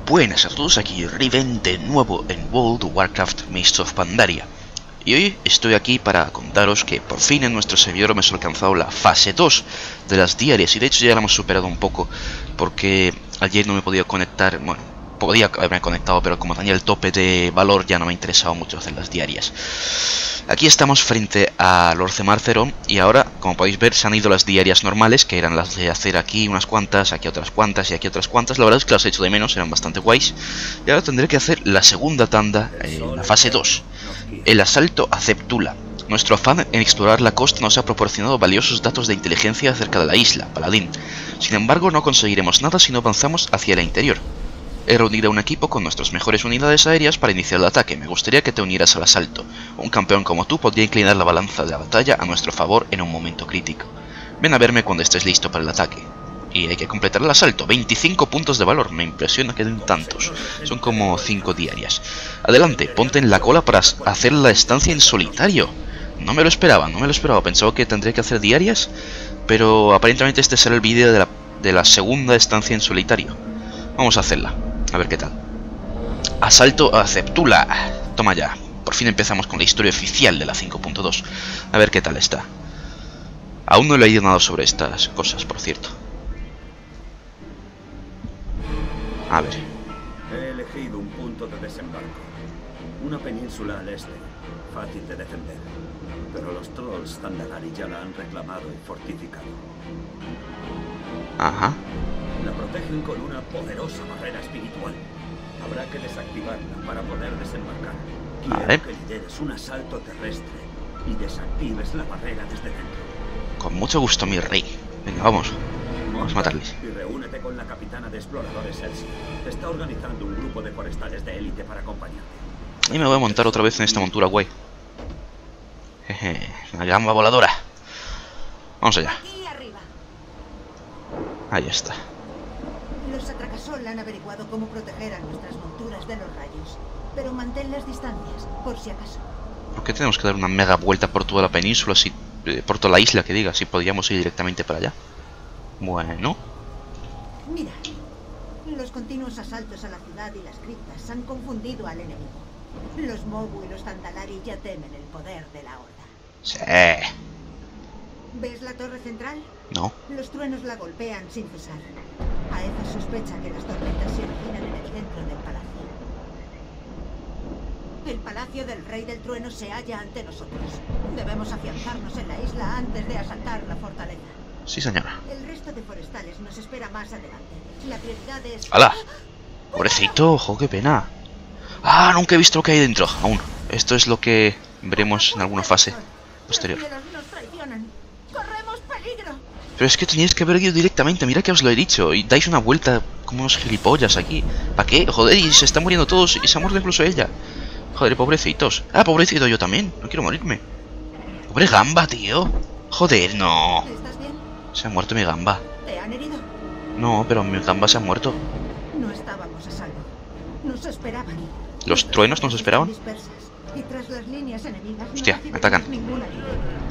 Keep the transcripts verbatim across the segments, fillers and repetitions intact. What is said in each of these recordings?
Buenas a todos, aquí Riven de nuevo en World of Warcraft Mists of Pandaria. Y hoy estoy aquí para contaros que por fin en nuestro servidor hemos alcanzado la fase dos de las diarias. Y de hecho ya la hemos superado un poco, porque ayer no me podía conectar, bueno, podía haberme conectado, pero como tenía el tope de valor ya no me interesaba mucho hacer las diarias. Aquí estamos frente a Lord Zemarceron y ahora, como podéis ver, se han ido las diarias normales, que eran las de hacer aquí unas cuantas, aquí otras cuantas y aquí otras cuantas. La verdad es que las he hecho de menos, eran bastante guays. Y ahora tendré que hacer la segunda tanda en la fase dos, el asalto a Zeptula. Nuestro afán en explorar la costa nos ha proporcionado valiosos datos de inteligencia acerca de la isla, Paladín. Sin embargo, no conseguiremos nada si no avanzamos hacia el interior. He reunido un equipo con nuestras mejores unidades aéreas para iniciar el ataque. Me gustaría que te unieras al asalto. Un campeón como tú podría inclinar la balanza de la batalla a nuestro favor en un momento crítico. Ven a verme cuando estés listo para el ataque. Y hay que completar el asalto. veinticinco puntos de valor. Me impresiona que den tantos. Son como cinco diarias. Adelante, ponte en la cola para hacer la estancia en solitario. No me lo esperaba, no me lo esperaba. Pensaba que tendría que hacer diarias, pero aparentemente este será el vídeo de la, de la segunda estancia en solitario. Vamos a hacerla. A ver qué tal. Asalto a Zeptula. Toma ya. Por fin empezamos con la historia oficial de la cinco punto dos. A ver qué tal está. Aún no he leído nada sobre estas cosas, por cierto. A ver. He elegido un punto de desembarco. Una península al este. Fácil de defender. Pero los trolls Zandalari ya la han reclamado y fortificado. Ajá. La protegen con una poderosa barrera espiritual. Habrá que desactivarla para poder desembarcar. Quiero vale. que lideres un asalto terrestre y desactives la barrera desde dentro. Con mucho gusto, mi rey. Venga, vamos. Vamos a matarles. Y reúnete con la capitana de exploradores Elsie. Está organizando un grupo de forestales de élite para acompañarte. Y me voy a montar otra vez en esta montura guay. Jeje, una gamba voladora. Vamos allá. Ahí está. Los Atracasol han averiguado cómo proteger a nuestras monturas de los rayos, pero mantén las distancias, por si acaso. ¿Por qué tenemos que dar una mega vuelta por toda la península, si, eh, por toda la isla, que diga, si podíamos ir directamente para allá? Bueno. Mira, los continuos asaltos a la ciudad y las criptas han confundido al enemigo. Los Mobu y los Zandalari ya temen el poder de la Horda. Sí. ¿Ves la torre central? No. Los truenos la golpean sin cesar. Aeza sospecha que las tormentas se originan en el centro del palacio. El palacio del Rey del Trueno se halla ante nosotros. Debemos afianzarnos en la isla antes de asaltar la fortaleza. Sí, señora. El resto de forestales nos espera más adelante. La prioridad es... ¡Hala! Pobrecito, ojo, qué pena. Ah, nunca he visto lo que hay dentro, aún. Esto es lo que veremos en alguna fase posterior. Pero es que teníais que haber ido directamente, mira que os lo he dicho. Y dais una vuelta como unos gilipollas aquí. ¿Para qué? Joder, y se están muriendo todos. Y se ha muerto incluso ella. Joder, pobrecitos. Ah, pobrecito yo también. No quiero morirme. Pobre gamba, tío. Joder, no. ¿Estás bien? Se ha muerto mi gamba. ¿Te han herido? No, pero mi gamba se ha muerto. No estábamos a salvo. Nos esperaban. ¿Los truenos nos esperaban? Dispersas. Y tras las líneas enemigas Hostia, no me atacan. ninguna ayuda.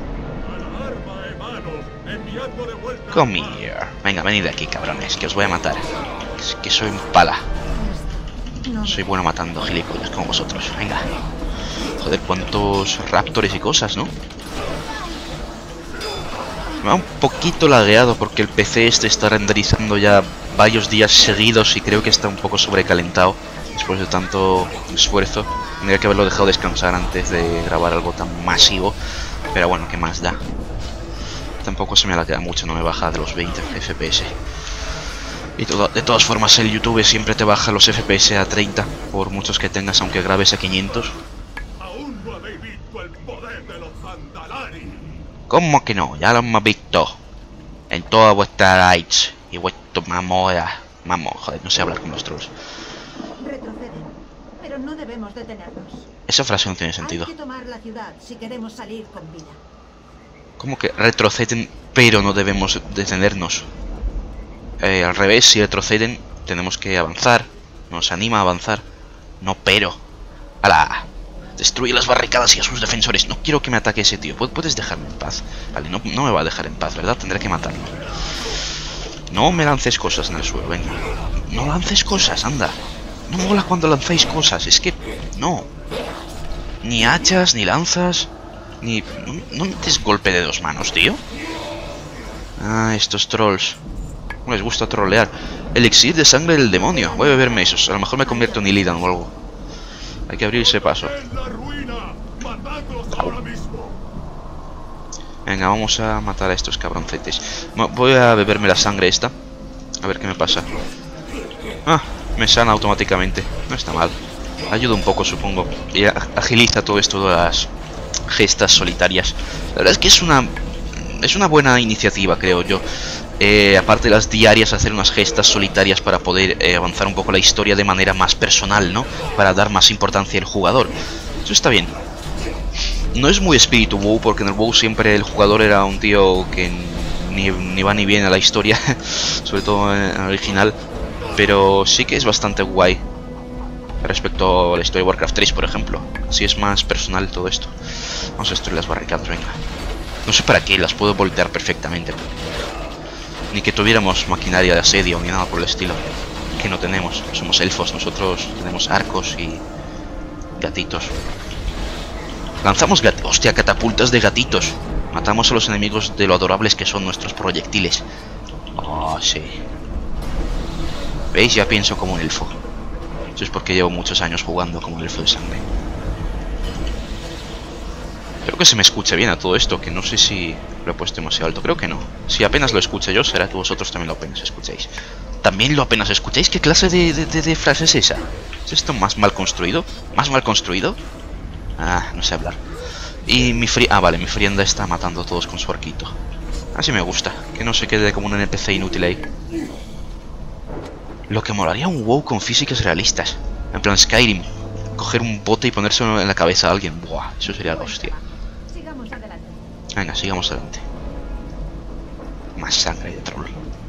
Come here. Venga, venid de aquí, cabrones, que os voy a matar. Es que soy un pala. No. Soy bueno matando gilipollas como vosotros. Venga. Joder, cuántos raptores y cosas, ¿no? Me va un poquito lagueado porque el P C este está renderizando ya varios días seguidos y creo que está un poco sobrecalentado después de tanto esfuerzo. Tendría que haberlo dejado descansar antes de grabar algo tan masivo. Pero bueno, ¿qué más da? Tampoco se me la queda mucho, no me baja de los veinte F P S. Y todo, de todas formas el YouTube siempre te baja los F P S a treinta, por muchos que tengas, aunque grabes a quinientos. Aún no habéis visto el poder de los Zandalari. ¿Cómo que no? Ya lo hemos visto. En toda vuestra lights y vuestro mamora. Mamo, joder, no sé hablar con los trolls. Retroceden, pero no debemos detenernos. Esa frase no tiene sentido. Hay que tomar la ciudad si queremos salir con vida. ¿Cómo que retroceden, pero no debemos detenernos? Eh, al revés, si retroceden, tenemos que avanzar. Nos anima a avanzar. No, pero. ¡Hala! Destruye las barricadas y a sus defensores. No quiero que me ataque ese tío. ¿Puedes dejarme en paz? Vale, no, no me va a dejar en paz, ¿verdad? Tendré que matarlo. No me lances cosas en el suelo, venga. No lances cosas, anda. No mola cuando lanzáis cosas, es que... No. Ni hachas, ni lanzas, ni... No, no metes golpe de dos manos, tío. Ah, estos trolls. No les gusta trolear. Elixir de sangre del demonio. Voy a beberme esos. A lo mejor me convierto en Illidan o algo. Hay que abrirse paso. Venga, vamos a matar a estos cabroncetes. Voy a beberme la sangre esta. A ver qué me pasa. Ah, me sana automáticamente. No está mal. Ayuda un poco, supongo. Y agiliza todo esto de las gestas solitarias. La verdad es que es una... Es una buena iniciativa, creo yo. Eh, aparte de las diarias, hacer unas gestas solitarias para poder eh, avanzar un poco la historia de manera más personal, ¿no? Para dar más importancia al jugador. Eso está bien. No es muy espíritu WoW, porque en el WoW siempre el jugador era un tío que ni, ni va ni viene a la historia, sobre todo en el original. Pero sí que es bastante guay respecto a la historia de Warcraft tres, por ejemplo. Así es más personal todo esto. Vamos a destruir las barricadas, venga. No sé para qué, las puedo voltear perfectamente. Ni que tuviéramos maquinaria de asedio ni nada por el estilo. Que no tenemos, somos elfos, nosotros tenemos arcos y gatitos. Lanzamos gat... Hostia, catapultas de gatitos. Matamos a los enemigos de lo adorables que son nuestros proyectiles. Oh, sí. ¿Veis? Ya pienso como un elfo. Eso es porque llevo muchos años jugando como un elfo de sangre. Creo que se me escuche bien a todo esto, que no sé si lo he puesto demasiado alto. Creo que no. Si apenas lo escucho yo, será que vosotros también lo apenas escuchéis. ¿También lo apenas escucháis? ¿Qué clase de, de, de, de frase es esa? ¿Es esto más mal construido? ¿Más mal construido? Ah, no sé hablar. Y mi fri... Ah, vale, mi frienda está matando a todos con su arquito. Así me gusta, que no se quede como un N P C inútil ahí. Lo que molaría un WoW con físicas realistas. En plan Skyrim. Coger un bote y ponérselo en la cabeza a alguien. Buah, eso sería la hostia. Sigamos adelante. Venga, sigamos adelante. Más sangre de troll.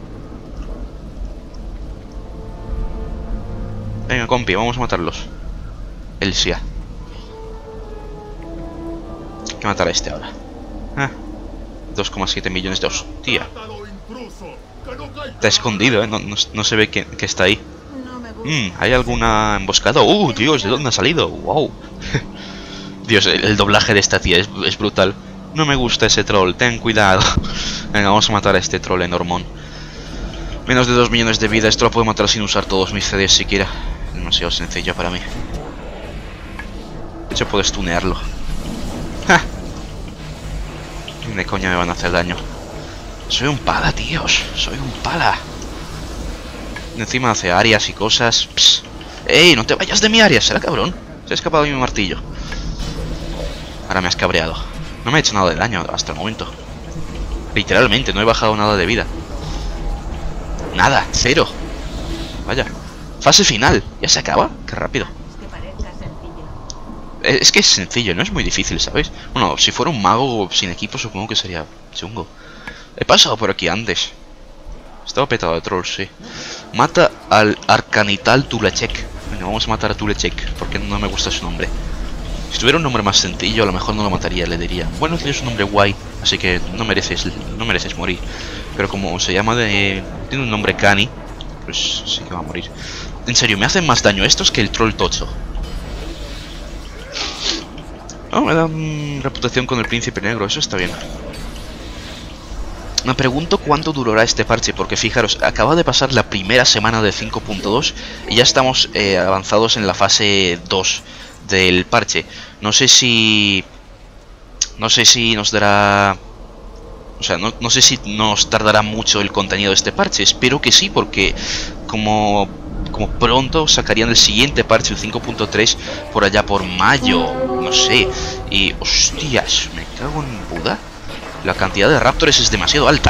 Venga, compi, vamos a matarlos. Elsia. Hay que matar a este ahora. Ah, dos coma siete millones de hostia. Está escondido, ¿eh? No, no, no se ve que, que está ahí. No me gusta. Mm, ¿hay alguna emboscada? ¡Uh, Dios! ¿De dónde ha salido? ¡Wow! Dios, el, el doblaje de esta tía es, es brutal. No me gusta ese troll, ten cuidado. Venga, vamos a matar a este troll enormón. Menos de dos millones de vida, esto lo puedo matar sin usar todos mis C Ds siquiera. Demasiado sencillo para mí. De hecho, puedes tunearlo. ¡Ja! Ni de coña me van a hacer daño. Soy un pala, tíos. Soy un pala. Encima hace áreas y cosas. Psst. ¡Ey! No te vayas de mi área, será cabrón. Se ha escapado de mi martillo. Ahora me has cabreado. No me ha hecho nada de daño hasta el momento. Literalmente, no he bajado nada de vida. Nada, cero. Vaya. Fase final. ¿Ya se acaba? Qué rápido. Es que parezca sencillo. Es que es sencillo, no es muy difícil, ¿sabes? Bueno, si fuera un mago sin equipo supongo que sería chungo. He pasado por aquí antes. Estaba petado de trolls, sí. Mata al Arcanital Tulechek. Venga, vamos a matar a Tulechek, porque no me gusta su nombre. Si tuviera un nombre más sencillo, a lo mejor no lo mataría, le diría: bueno, tienes un nombre guay, así que no mereces, no mereces morir. Pero como se llama de... tiene un nombre Cani, pues sí que va a morir. En serio, me hacen más daño estos que el troll tocho. Oh, me dan reputación con el príncipe negro, eso está bien. Me pregunto cuánto durará este parche, porque fijaros, acaba de pasar la primera semana de cinco punto dos y ya estamos eh, avanzados en la fase dos del parche. No sé si... No sé si nos dará... O sea, no, no sé si nos tardará mucho el contenido de este parche. Espero que sí, porque como, como pronto sacarían el siguiente parche, el cinco punto tres, por allá por mayo, no sé. Y, hostias, me cago en Buda. La cantidad de raptores es demasiado alta.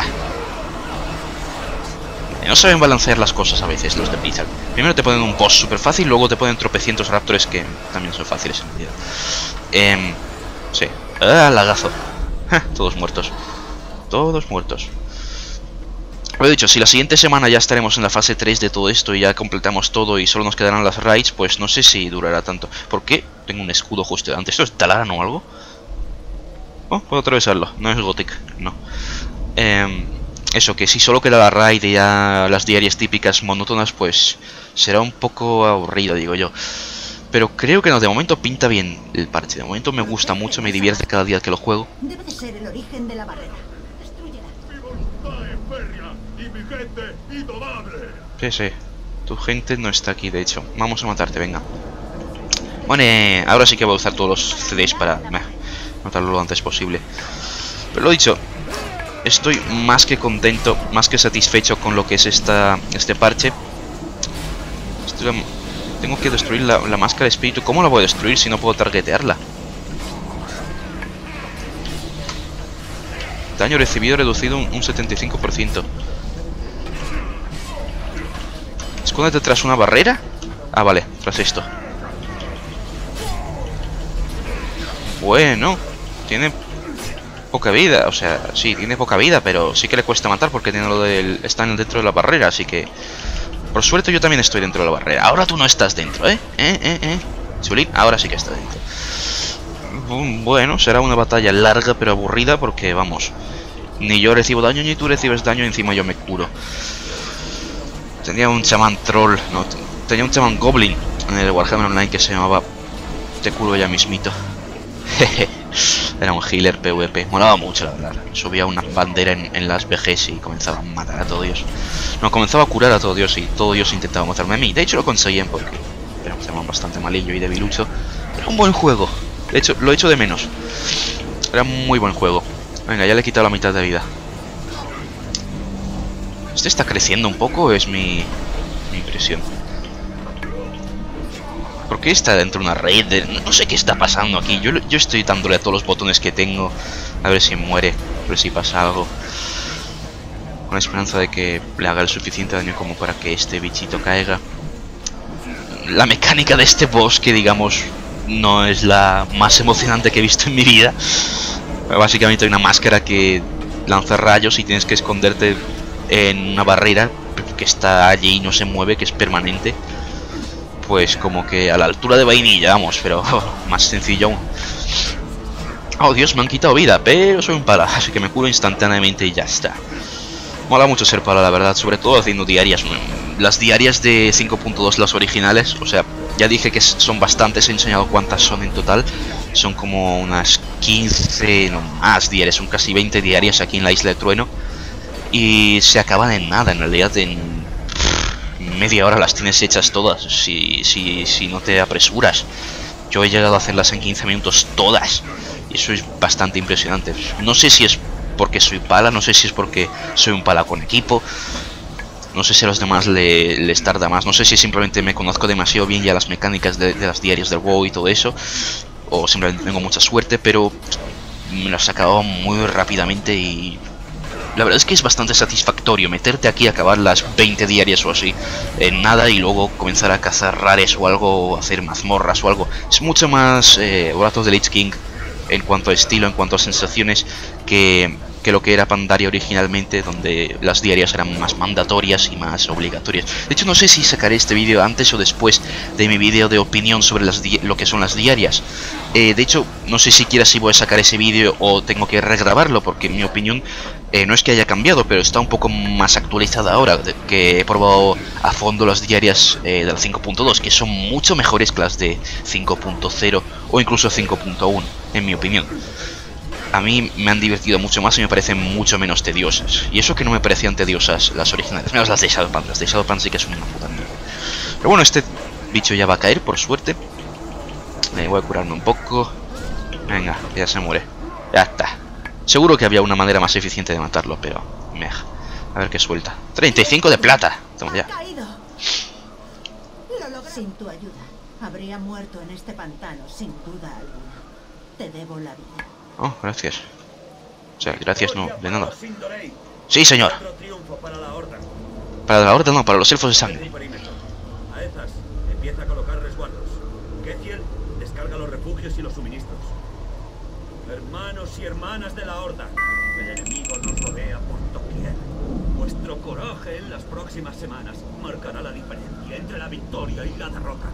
No saben balancear las cosas a veces los de Blizzard. Primero te ponen un boss súper fácil, luego te ponen tropecientos raptores que también son fáciles en realidad. Eh, sí. Ah, lagazo. Ja, todos muertos. Todos muertos. Lo he dicho, si la siguiente semana ya estaremos en la fase tres de todo esto y ya completamos todo y solo nos quedarán las raids, pues no sé si durará tanto. ¿Por qué? Tengo un escudo justo delante. ¿Esto es Talaran o algo? Oh, puedo atravesarlo. No es Gothic, no. Eh, eso, que si solo queda la raid y ya las diarias típicas monótonas, pues será un poco aburrido, digo yo. Pero creo que no, de momento pinta bien el parche. De momento me gusta mucho, me divierte cada día que lo juego. Debe de ser el origen de la barrera. Destrúyela. Mi voluntad es férrea y mi gente indomable. Sí, sí. Tu gente no está aquí, de hecho. Vamos a matarte, venga. Bueno, eh, ahora sí que voy a usar todos los C Ds para meh, matarlo lo antes posible. Pero lo dicho, estoy más que contento, más que satisfecho con lo que es esta este parche. Estoy, tengo que destruir la, la máscara de espíritu. ¿Cómo la voy a destruir si no puedo targetearla? Daño recibido reducido un, un setenta y cinco por ciento. Escóndete tras una barrera. Ah, vale, tras esto. Bueno, tiene poca vida, o sea, sí, tiene poca vida, pero sí que le cuesta matar porque tiene lo del, está dentro de la barrera, así que por suerte yo también estoy dentro de la barrera. Ahora tú no estás dentro, ¿eh? ¿Eh? ¿Eh? ¿Eh? Chulín, ahora sí que está dentro. Bueno, será una batalla larga pero aburrida porque, vamos, ni yo recibo daño ni tú recibes daño y encima yo me curo. Tenía un chamán troll, no, tenía un chamán goblin en el Warhammer Online que se llamaba Te curo ya mismito. Era un healer PvP, molaba mucho la verdad. Subía una bandera en, en las V Gs y comenzaba a matar a todo Dios. No, comenzaba a curar a todo Dios y todo Dios intentaba matarme a mí. De hecho lo conseguían porque era un chamán bastante malillo y debilucho. Era un buen juego, de hecho lo he hecho de menos. Era un muy buen juego. Venga, ya le he quitado la mitad de vida. ¿Este está creciendo un poco o es mi, mi impresión? ¿Por qué está dentro de una red? De... No sé qué está pasando aquí. Yo, yo estoy dándole a todos los botones que tengo. A ver si muere. A ver si pasa algo. Con la esperanza de que le haga el suficiente daño como para que este bichito caiga. La mecánica de este boss, que digamos no es la más emocionante que he visto en mi vida. Básicamente hay una máscara que lanza rayos y tienes que esconderte en una barrera que está allí y no se mueve, que es permanente. Pues como que a la altura de vainilla, vamos, pero oh, más sencillo aún. Oh Dios, me han quitado vida, pero soy un pala, así que me curo instantáneamente y ya está. Mola mucho ser pala, la verdad, sobre todo haciendo diarias. Las diarias de cinco punto dos, las originales, o sea, ya dije que son bastantes, he enseñado cuántas son en total. Son como unas quince, no más diarias, son casi veinte diarias aquí en la Isla de Trueno. Y se acaban en nada, en realidad en media hora las tienes hechas todas, si, si, si no te apresuras. Yo he llegado a hacerlas en quince minutos todas, y eso es bastante impresionante. No sé si es porque soy pala, no sé si es porque soy un pala con equipo, no sé si a los demás le, les tarda más, no sé si simplemente me conozco demasiado bien ya las mecánicas de, de las diarias del WoW y todo eso, o simplemente tengo mucha suerte, pero me las acababa muy rápidamente y la verdad es que es bastante satisfactorio meterte aquí a acabar las veinte diarias o así en nada y luego comenzar a cazar rares o algo, o hacer mazmorras o algo. Es mucho más eh, Wrath of the Lich King en cuanto a estilo, en cuanto a sensaciones que, que lo que era Pandaria originalmente, donde las diarias eran más mandatorias y más obligatorias. De hecho no sé si sacaré este vídeo antes o después de mi vídeo de opinión sobre las lo que son las diarias. Eh, de hecho no sé siquiera si voy a sacar ese vídeo o tengo que regrabarlo, porque mi opinión eh, no es que haya cambiado, pero está un poco más actualizada ahora, de, que he probado a fondo las diarias eh, de la cinco punto dos, que son mucho mejores que las de cinco punto cero o incluso cinco punto uno, en mi opinión. A mí me han divertido mucho más y me parecen mucho menos tediosas. Y eso que no me parecían tediosas las originales, menos las de Shadowpan. Las de Shadowpan sí que son una puta mierda. Pero bueno, este bicho ya va a caer, por suerte. Me voy a curarme un poco. Venga, ya se muere. Ya está. Seguro que había una manera más eficiente de matarlo, pero... Meh. A ver qué suelta. treinta y cinco de plata. Toma ya. Sin tu ayuda, habría muerto en este pantano, sin duda alguna. Te debo la vida. Oh, gracias. O sea, gracias no, de nada. Sí, señor. Para la horda no, para los elfos de sangre. Aezas, empieza a colocar resguardos. Kethiel, descarga los refugios y los suministros. Hermanos y hermanas de la horda, el enemigo nos rodea por doquier. Vuestro coraje en las próximas semanas marcará la diferencia entre la victoria y la derrota.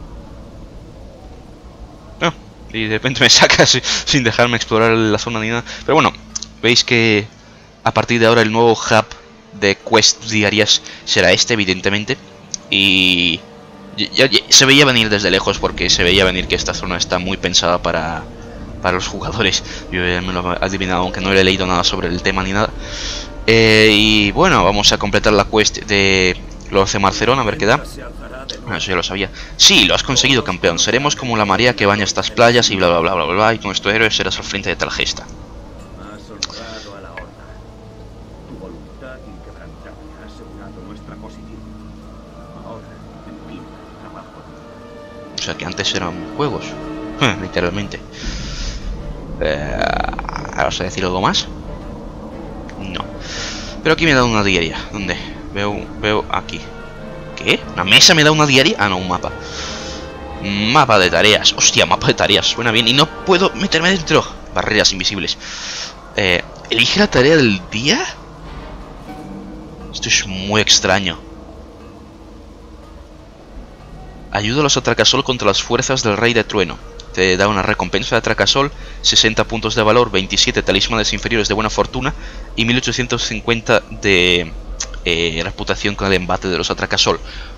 No. Y de repente me sacas sin dejarme explorar la zona ni nada. Pero bueno, veis que a partir de ahora el nuevo hub de quests diarias será este, evidentemente. Y Ya, ya, se veía venir desde lejos porque se veía venir que esta zona está muy pensada para, para los jugadores. Yo ya me lo he adivinado, aunque no he leído nada sobre el tema ni nada. Eh, y bueno, vamos a completar la quest de los de Marcerón, a ver qué da. Bueno, eso ya lo sabía. Sí, lo has conseguido, campeón. Seremos como la marea que baña estas playas y bla bla bla bla bla, bla y nuestro héroe serás al frente de tal gesta. Has honrado a la Horda. Tu voluntad inquebrantable ha asegurado nuestra posición. Ahora empieza el trabajo. O sea que antes eran juegos, literalmente. Eh, ¿Ahora vas a decir algo más? No. Pero aquí me da una diaria. ¿Dónde? Veo, veo aquí. ¿Qué? ¿Una mesa me da una diaria? Ah, no, un mapa. Mapa de tareas. Hostia, mapa de tareas. Suena bien. Y no puedo meterme dentro. Barreras invisibles. Eh, ¿Elige la tarea del día? Esto es muy extraño. Ayuda a los Atracasol contra las fuerzas del Rey de Trueno. Te da una recompensa de Atracasol, sesenta puntos de valor, veintisiete talismanes inferiores de buena fortuna y mil ochocientos cincuenta de eh, reputación con el embate de los Atracasol.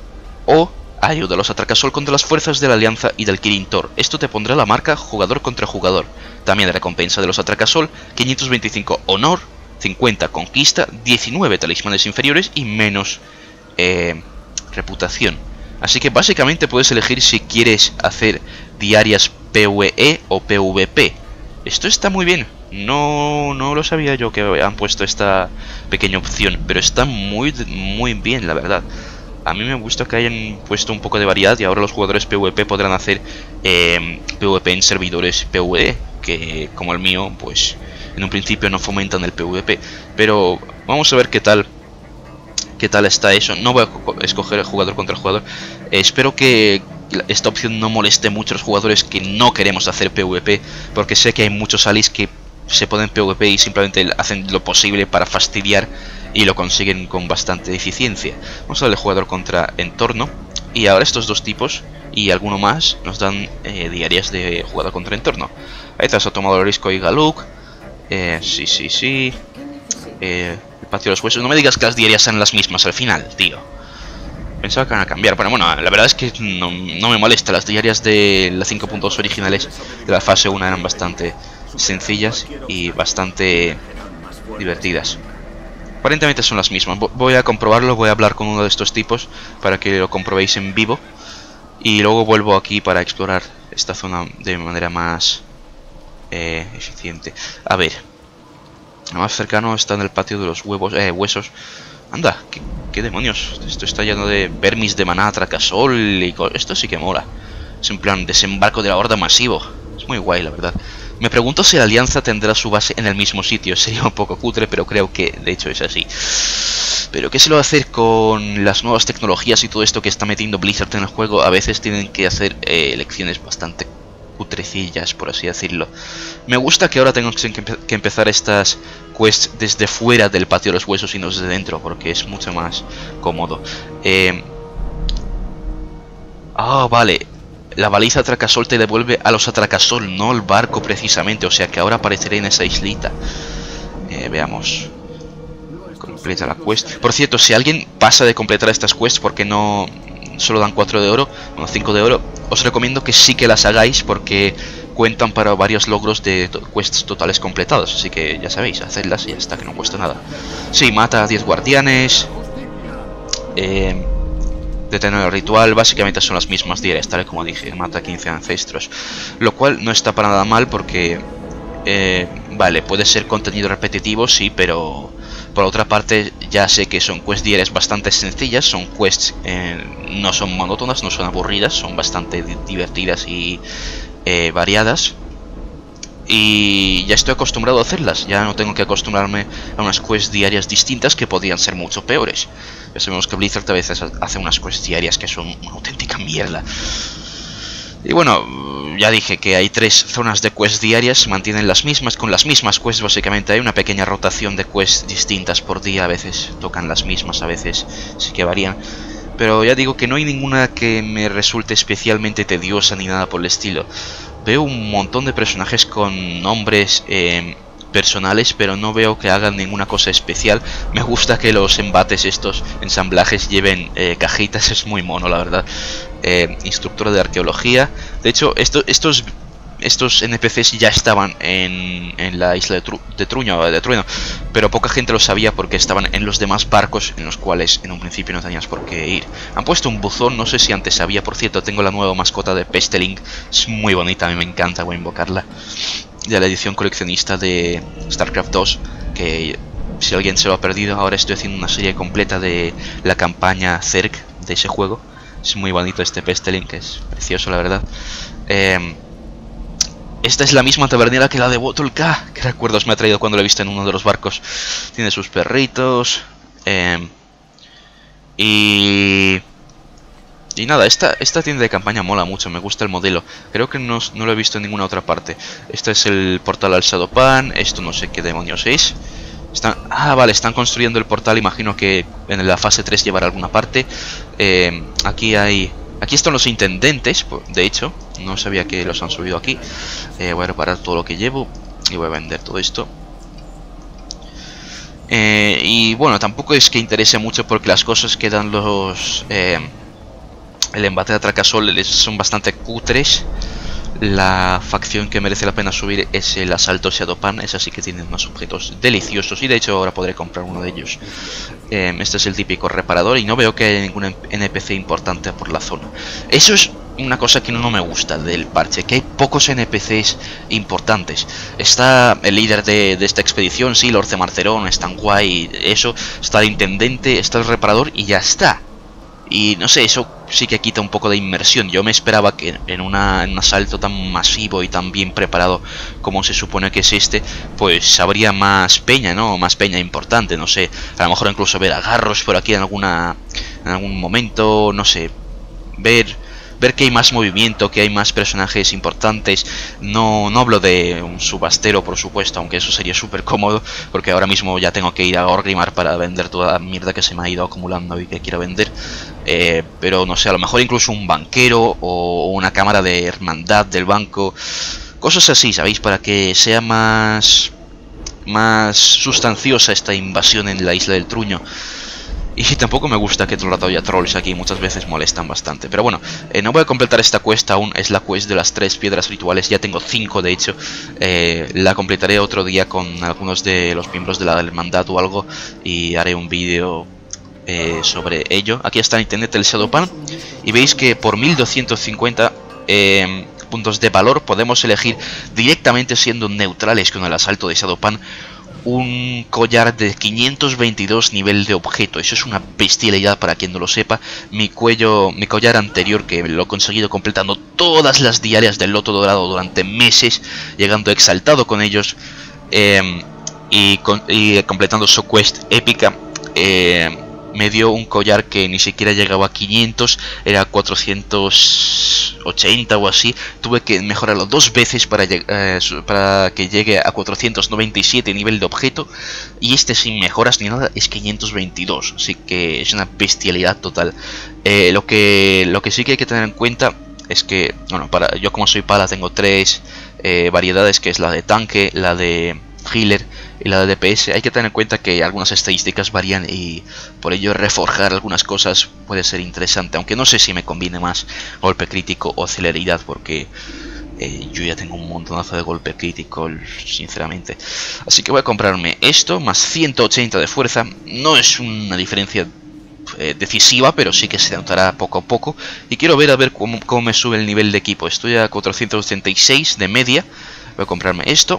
O ayuda a los Atracasol contra las fuerzas de la Alianza y del Kirin Tor. Esto te pondrá la marca jugador contra jugador. También de recompensa de los Atracasol, quinientos veinticinco honor, cincuenta conquista, diecinueve talismanes inferiores y menos eh, reputación. Así que básicamente puedes elegir si quieres hacer diarias PvE o PvP. Esto está muy bien. No, no lo sabía yo que han puesto esta pequeña opción, pero está muy, muy bien, la verdad. A mí me gusta que hayan puesto un poco de variedad y ahora los jugadores PvP podrán hacer eh, PvP en servidores PvE, que como el mío, pues en un principio no fomentan el PvP. Pero vamos a ver qué tal. ¿Qué tal está eso? No voy a escoger el jugador contra el jugador. Eh, espero que esta opción no moleste mucho a los jugadores que no queremos hacer PvP, porque sé que hay muchos alis que se ponen PvP y simplemente hacen lo posible para fastidiar y lo consiguen con bastante eficiencia. Vamos a darle jugador contra entorno. Y ahora estos dos tipos y alguno más nos dan eh, diarias de jugador contra entorno. Ahí te has tomado el risco y Galuk. Eh, sí, sí, sí. Eh... Patio de los huesos. No me digas que las diarias sean las mismas al final, tío. Pensaba que van a cambiar. Pero bueno, la verdad es que no, no me molesta. Las diarias de las cinco punto dos originales de la fase uno eran bastante sencillas y bastante divertidas. Aparentemente son las mismas. Voy a comprobarlo. Voy a hablar con uno de estos tipos para que lo comprobéis en vivo. Y luego vuelvo aquí para explorar esta zona de manera más eh, eficiente. A ver. Lo más cercano está en el patio de los huevos, eh, huesos. Anda, ¿qué, qué demonios. Esto está lleno de vermis de maná, Atracasol y esto sí que mola. Es en plan desembarco de la Horda masivo. Es muy guay, la verdad. Me pregunto si la Alianza tendrá su base en el mismo sitio. Sería un poco cutre, pero creo que de hecho es así. Pero ¿qué se lo va a hacer con las nuevas tecnologías y todo esto que está metiendo Blizzard en el juego? A veces tienen que hacer eh, elecciones bastante cutrecillas, por así decirlo. Me gusta que ahora tengo que, empe que empezar estas quests desde fuera del patio de los huesos y no desde dentro, porque es mucho más cómodo. Eh... Ah, vale. La baliza Atracasol te devuelve a los Atracasol, no el barco precisamente. O sea que ahora apareceré en esa islita. Eh, veamos. Completa la quest. Por cierto, si alguien pasa de completar estas quests porque no... solo dan cuatro de oro, bueno, cinco de oro, os recomiendo que sí que las hagáis porque cuentan para varios logros de to quests totales completados. Así que ya sabéis, hacedlas y ya está, que no cuesta nada. Sí, mata a diez guardianes. Eh, detener el ritual, básicamente son las mismas diarias, tal como dije. Mata a quince ancestros. Lo cual no está para nada mal porque... Eh, vale, puede ser contenido repetitivo, sí, pero... Por otra parte, ya sé que son quests diarias bastante sencillas, son quests, eh, no son monótonas, no son aburridas, son bastante di divertidas y eh, variadas. Y ya estoy acostumbrado a hacerlas, ya no tengo que acostumbrarme a unas quests diarias distintas que podían ser mucho peores. Ya sabemos que Blizzard a veces hace unas quests diarias que son una auténtica mierda. Y bueno, ya dije que hay tres zonas de quests diarias, se mantienen las mismas, con las mismas quests básicamente. Hay una pequeña rotación de quests distintas por día, a veces tocan las mismas, a veces sí que varían. Pero ya digo que no hay ninguna que me resulte especialmente tediosa ni nada por el estilo. Veo un montón de personajes con nombres eh, personales, pero no veo que hagan ninguna cosa especial. Me gusta que los embates, estos ensamblajes, lleven eh, cajitas, es muy mono la verdad. eh, instructora de arqueología. De hecho, esto, estos... Estos N P Cs ya estaban en, en la isla de, Tru de Truño, de Trueno, pero poca gente lo sabía porque estaban en los demás barcos en los cuales en un principio no tenías por qué ir. Han puesto un buzón, no sé si antes sabía, por cierto, tengo la nueva mascota de Pesteling, es muy bonita, a mí me encanta, voy a invocarla, de la edición coleccionista de StarCraft dos, que si alguien se lo ha perdido, ahora estoy haciendo una serie completa de la campaña Zerg de ese juego. Es muy bonito este Pesteling, que es precioso la verdad. Eh... Esta es la misma tabernera que la de Bottle K. ¿Qué recuerdos me ha traído cuando la he visto en uno de los barcos? Tiene sus perritos. Eh, y... Y nada, esta, esta tienda de campaña mola mucho. Me gusta el modelo. Creo que no, no lo he visto en ninguna otra parte. Este es el portal al Shadowpan. Esto no sé qué demonios es. Están, ah, vale, están construyendo el portal. Imagino que en la fase tres llevará alguna parte. Eh, aquí hay... Aquí están los intendentes, de hecho, no sabía que los han subido aquí. Eh, voy a reparar todo lo que llevo y voy a vender todo esto. Eh, y bueno, tampoco es que interese mucho porque las cosas que dan los... Eh, el embate de Atracasol son bastante cutres. La facción que merece la pena subir es el asalto Shadowpan. Es así que tienen unos objetos deliciosos y de hecho ahora podré comprar uno de ellos. eh, Este es el típico reparador y no veo que haya ningún N P C importante por la zona. Eso es una cosa que no me gusta del parche, que hay pocos N P Cs importantes. Está el líder de, de esta expedición, sí, Lord Marcerón, es tan guay, eso. Está el intendente, está el reparador y ya está. Y no sé, eso sí que quita un poco de inmersión. Yo me esperaba que en, una, en un asalto tan masivo y tan bien preparado como se supone que es este, pues habría más peña, ¿no? Más peña importante, no sé. A lo mejor incluso ver agarros por aquí en alguna en algún momento, no sé. Ver... Ver que hay más movimiento, que hay más personajes importantes. No, no hablo de un subastero, por supuesto, aunque eso sería súper cómodo, porque ahora mismo ya tengo que ir a Orgrimmar para vender toda la mierda que se me ha ido acumulando y que quiero vender. Eh, pero no sé, a lo mejor incluso un banquero o una cámara de hermandad del banco. Cosas así, ¿sabéis? Para que sea más, más sustanciosa esta invasión en la isla del Truño. Y tampoco me gusta que tratado haya trolls aquí, muchas veces molestan bastante. Pero bueno, eh, no voy a completar esta quest aún, es la quest de las tres piedras rituales, ya tengo cinco de hecho. eh, La completaré otro día con algunos de los miembros de la hermandad o algo y haré un vídeo eh, sobre ello. Aquí está el internet del Shadowpan y veis que por mil doscientos cincuenta eh, puntos de valor podemos elegir directamente, siendo neutrales con el asalto de Shadowpan, un collar de quinientos veintidós nivel de objeto. Eso es una bestialidad para quien no lo sepa. Mi cuello, mi collar anterior, que lo he conseguido completando todas las diarias del Loto Dorado durante meses, llegando exaltado con ellos, eh, y, con, y completando su quest épica, eh, me dio un collar que ni siquiera llegaba a quinientos, era cuatrocientos ochenta o así. Tuve que mejorarlo dos veces para, eh, para que llegue a cuatrocientos noventa y siete nivel de objeto. Y este sin mejoras ni nada es quinientos veintidós, así que es una bestialidad total. Eh, lo, que, lo que sí que hay que tener en cuenta es que, bueno, para yo como soy pala tengo tres eh, variedades, que es la de tanque, la de healer y la de D P S. Hay que tener en cuenta que algunas estadísticas varían y por ello reforjar algunas cosas puede ser interesante, aunque no sé si me conviene más golpe crítico o celeridad, porque eh, yo ya tengo un montonazo de golpe crítico, sinceramente. Así que voy a comprarme esto, más ciento ochenta de fuerza. No es una diferencia eh, decisiva, pero sí que se notará poco a poco. Y quiero ver a ver cómo, cómo me sube el nivel de equipo. Estoy a cuatrocientos ochenta y seis de media. Voy a comprarme esto.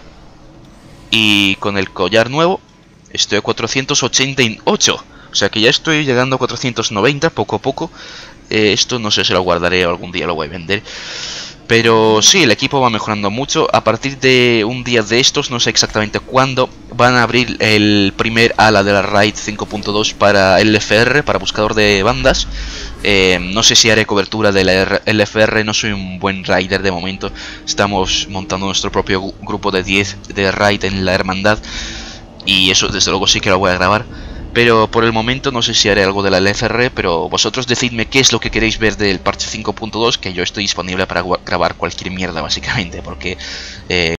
Y con el collar nuevo estoy a cuatrocientos ochenta y ocho. O sea que ya estoy llegando a cuatrocientos noventa poco a poco. eh, Esto no sé si lo guardaré o algún día lo voy a vender. Pero sí, el equipo va mejorando mucho. A partir de un día de estos, no sé exactamente cuándo, van a abrir el primer ala de la Raid cinco punto dos para L F R, para buscador de bandas. eh, No sé si haré cobertura de la L F R, no soy un buen raider de momento. Estamos montando nuestro propio grupo de diez de Raid en la hermandad, y eso desde luego sí que lo voy a grabar. Pero por el momento no sé si haré algo de la L F R, pero vosotros decidme qué es lo que queréis ver del parche cinco punto dos, que yo estoy disponible para grabar cualquier mierda básicamente, porque... Eh,